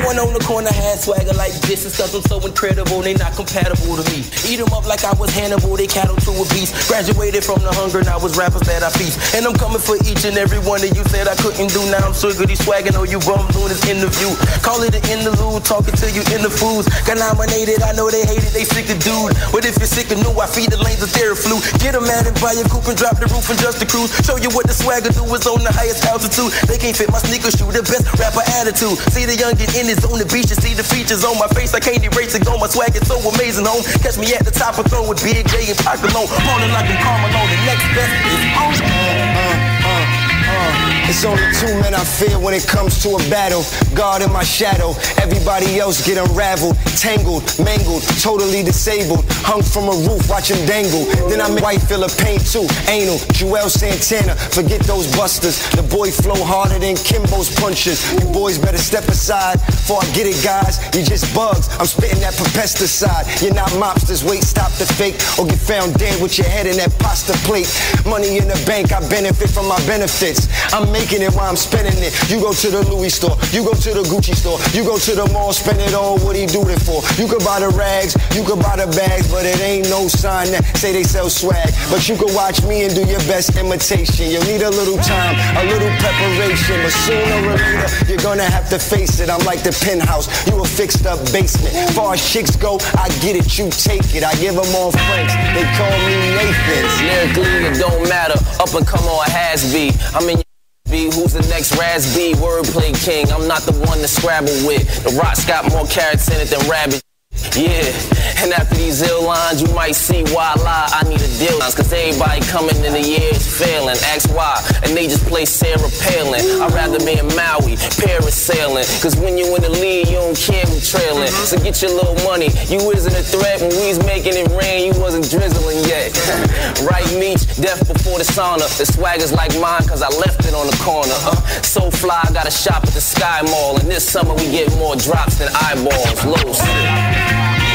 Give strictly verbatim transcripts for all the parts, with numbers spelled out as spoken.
one on the corner had swagger like this. It's cause I'm so incredible, they not compatible to me. Eat them up like I was Hannibal, they cattle to a beast. Graduated from the hunger, now was rappers that I feast. And I'm coming for each and every one of you said I couldn't do. Now I'm sugar, these swagging, oh you bums doing this interview. Call it an interlude, talking to you in the foods. Got nominated, I know they hate it, they sick of dude. But if you're sick of new, I feed the lanes of Theraflu. Get them mad and buy a coupe and drop the roof and just the cruise. Show you what the swagger do is on the highest altitude. They can't fit my sneakers, shoe the best rapper attitude. See the youngin' in his on the beach, you see the features on my face. I can't erase it, on my swag, it's so amazing, home. Catch me at the top of throne with Big J and Pac alone. Falling like a Carmelo, the next best is on. Uh, uh, uh, uh. It's only two men I fear when it comes to a battle. God in my shadow, everybody else get unraveled, tangled, mangled, totally disabled. Hung from a roof, watch him dangle. Then I make white feel a pain too. Anal, Joel Santana, forget those busters. The boy flow harder than Kimbo's punches. You boys better step aside before I get it, guys. You just bugs, I'm spitting that pesticide. You're not mobsters, wait, stop the fake, or get found dead with your head in that pasta plate. Money in the bank, I benefit from my benefits. I'm making it while I'm spending it. You go to the Louis store, you go to the Gucci store, you go to the mall, spend it all, what he do it for? You could buy the rags, you could buy the bags, but it ain't no sign that say they sell swag. But you could watch me and do your best imitation. You'll need a little time, a little preparation, but sooner or later, you're gonna have to face it. I'm like the penthouse, you a fixed up basement. Far as chicks go, I get it, you take it. I give them all Franks, they call me Nathans. Lyrically, it don't matter, up and come on, has be. I'm in B, who's the next Raz B? Wordplay king, I'm not the one to scrabble with. The Rock's got more carrots in it than rabbit. Yeah, and after these ill lines, you might see why I lie. I need a deal, cause everybody coming in the year is failing. Ask why, and they just play Sarah Palin. I'd rather be in Maui, parasailing. Cause when you in the lead, you don't care who trailing. So get your little money, you isn't a threat. When we was making it rain, you wasn't drizzling yet. Right, Meech, death before the sauna. The swagger's like mine, cause I left it on the corner. Uh, so fly, I got a shop at the Sky Mall. And this summer we get more drops than eyeballs. Low shit.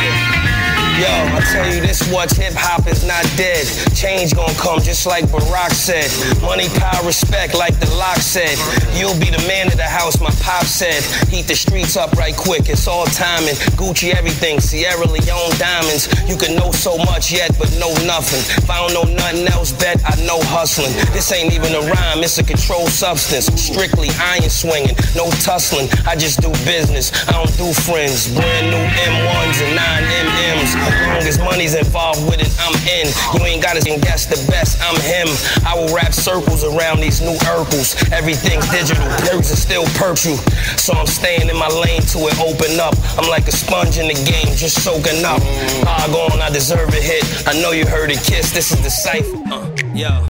Yo, I tell you this much, hip-hop is not dead. Change gon' come just like Barack said. Money, power, respect like the Lock said. You'll be the man of the house, my pop said. Heat the streets up right quick, it's all timing. Gucci everything, Sierra Leone diamonds. You can know so much yet, but know nothing. If I don't know nothing else, bet I know hustling. This ain't even a rhyme, it's a controlled substance. Strictly iron swinging, no tussling. I just do business, I don't do friends. Brand new M ones and nine M Ms. As long as money's involved with it, I'm in. You ain't gotta guess the best, I'm him. I will wrap circles around these new Urkels. Everything's digital, perks are still purple. So I'm staying in my lane till it open up. I'm like a sponge in the game, just soaking up. Hog on, I deserve a hit. I know you heard it, Kiss, this is the cypher. Uh, yo.